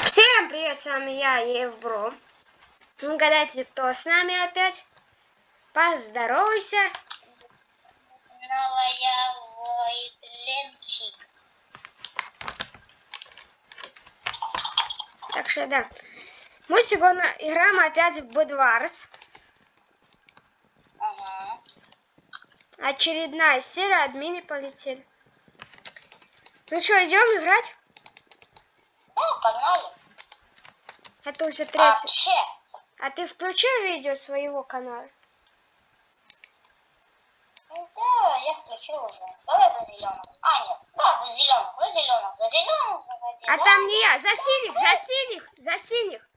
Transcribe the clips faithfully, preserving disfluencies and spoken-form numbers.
Всем привет, с вами я, Евбро. Ну, гадайте, кто с нами опять? Поздоровайся. Новая Ленчик. Так что да. Мы сегодня играем опять в Bedwars. Ага. Очередная серия, админы полетели. Ну что, идем играть? Да, погнали. Это уже А, третий. че? А ты включил видео своего канала? Ну да, я включил уже. Давай за зеленых. А, нет. Да, за зеленых, за зеленых, за зеленых заходи. А да? там не я, за синих, за синих, за синих.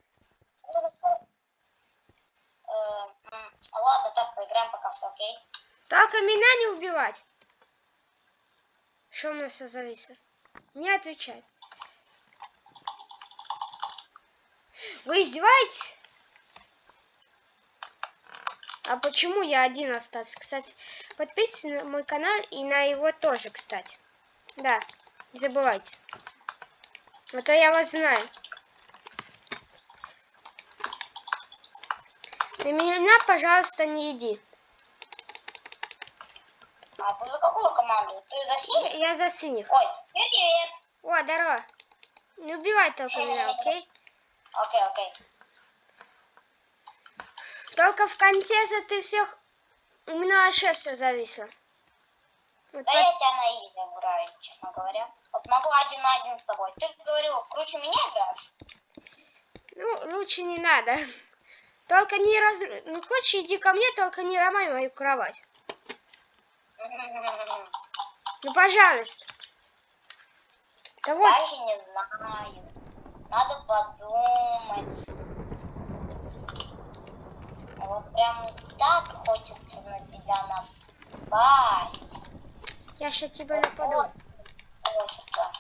Э, м, ладно, так, поиграем пока что, окей? Только меня не убивать. Что у меня все зависло? Не отвечай. Вы издеваетесь? А почему я один остался? Кстати, подписывайтесь на мой канал и на его тоже, кстати. Да, не забывайте. А то я вас знаю. На меня, пожалуйста, не иди. А ты за какую команду? Ты за синих? Я за синих. Ой, привет. О, здорово. Не убивай только меня, окей? Окей, окей. Только в конце ты всех... У меня вообще все зависло. Вот Да под... я тебя на изи играю, честно говоря. Вот могу один на один с тобой. Ты говорил, круче меня играешь? Ну, лучше не надо. Только не раз... Ну, хочешь, иди ко мне, только не ломай мою кровать. Ну, пожалуйста. Да вот. Даже не знаю. Надо подумать. Вот прям так хочется на тебя напасть. Я сейчас тебя Вот нападу. вот хочется.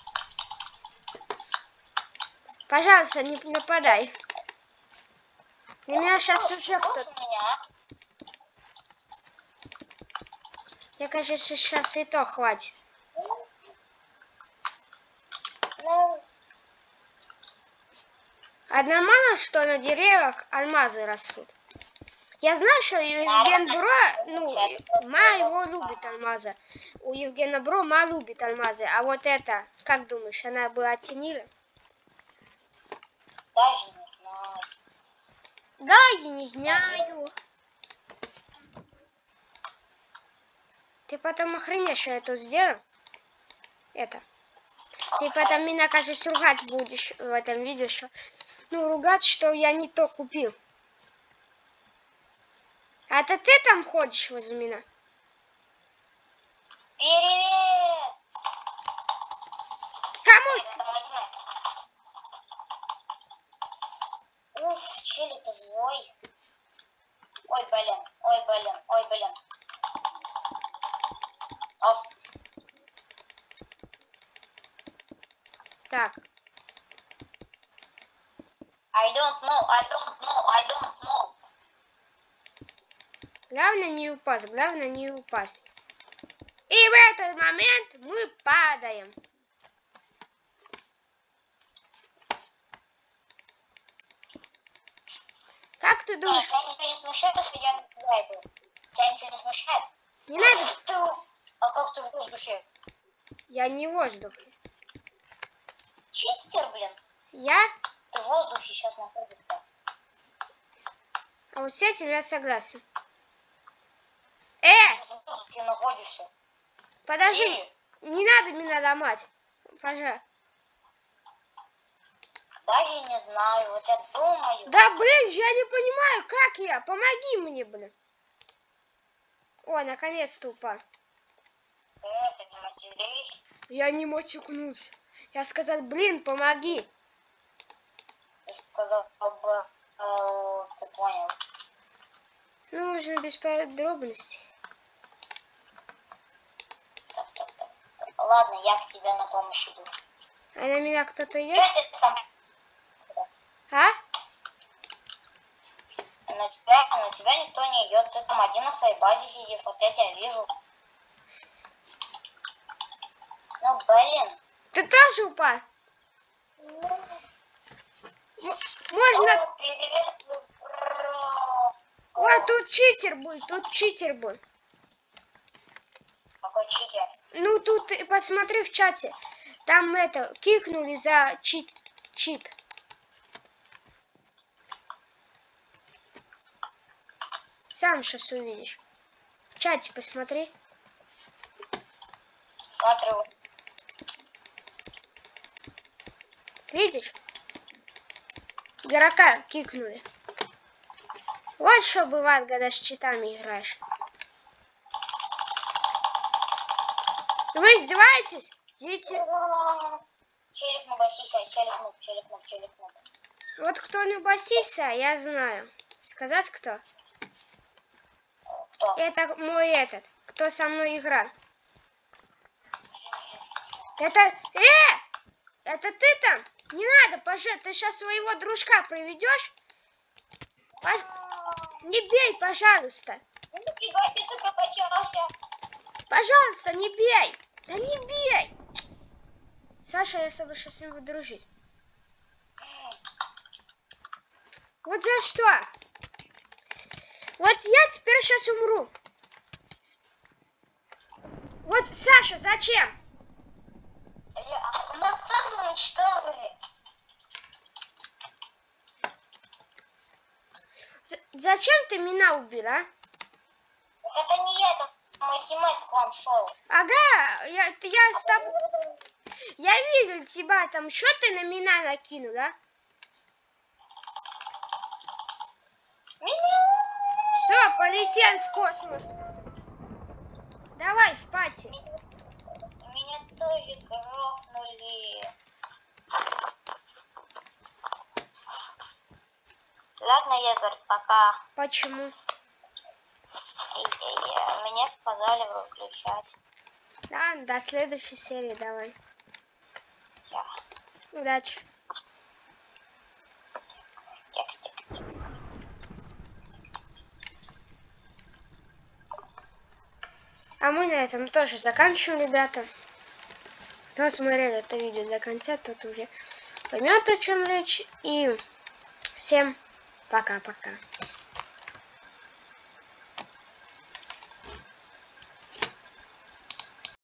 Пожалуйста, не нападай. На меня сейчас Слушай, уже слушай кто-то... меня. Я, конечно, сейчас и то хватит. Ну, А нормально, что на деревьях алмазы растут? Я знаю, что Евген Бро, ну, ма его любит алмазы. У Евгена Бро ма любит алмазы. А вот это, как думаешь, она бы оценила? даже не знаю. Да, я не знаю. Ты потом охренеешь, что я тут сделал? Это. Ты потом меня, кажется, ругать будешь в этом видео, что... Ну, ругать, что я не то купил. А это ты там ходишь возле меня? Привет! Кому? Ой, это мой друг. Уф, челик-то злой. Ой, блин, ой, блин, ой, блин. Оф. Так. I don't know, I don't know, I don't know. Главное не упасть, главное не упасть. И в этот момент мы падаем. Как ты думаешь? Тебя ничего не смущает, что я на тебя иду? Тебя ничего не смущает? Не надо. Ты... А как ты в воздухе? Я не в воздухе. Читер, блин. Я? Ты в воздухе сейчас находишься. А вот с этим я согласен. Э! Ты находишься. Подожди. И... Не надо меня ломать. Пожалуйста. Даже не знаю, вот я думаю. Да, блин, я не понимаю, как я. Помоги мне, блин. О, наконец-то упал. Это не матерись. Я не матюкнулся. Я сказал, блин, помоги. Ты сказал бы, э, ты понял. Ну, уже без подробностей. Так, так, так, так. Ладно, я к тебе на помощь иду. А на меня кто-то идет? Что ты там? А? На тебя, на тебя никто не идет. Ты там один на своей базе сидишь, вот я тебя вижу. Ну, блин. Ты тоже упал? читер был, тут читер был. Какой читер? Ну, тут посмотри в чате. Там это, кикнули за чит. чит. Сам сейчас увидишь. В чате посмотри. Смотрю. Видишь? Игрока кикнули. Вот что бывает, когда с читами играешь. Вы издеваетесь? Дети. Челик на басисе, челик нуб, челик нуб, челик нуб. Вот кто не басиса, я знаю. Сказать кто? Кто? Это мой этот. Кто со мной играл? Это... Э! Это ты там? Не надо, пожалуйста. Ты сейчас своего дружка проведешь? Пож... Не бей, пожалуйста. Ну, фига, ты прокачался. Пожалуйста, не бей. Да не бей. Саша, я с тобой сейчас с ним буду дружить. Вот за что? Вот я теперь сейчас умру. Вот, Саша, зачем? А нас так уничтожили. З зачем ты меня убил, а? Это не я, это мой тиммейт к вам шел. Ага, я, я с тобой... Я видел тебя там. Что ты на меня накинул, а? Меня... Все, полетел в космос. Давай в пати. Меня тоже грохнули. Ладно, Егор, пока. Почему? И, и, и, меня сказали выключать. Да, до следующей серии давай. Все. Удачи. Тихо, тихо, тихо. А мы на этом тоже заканчиваем, ребята. Кто смотрел это видео до конца, тот уже поймет, о чем речь. И всем пока-пока.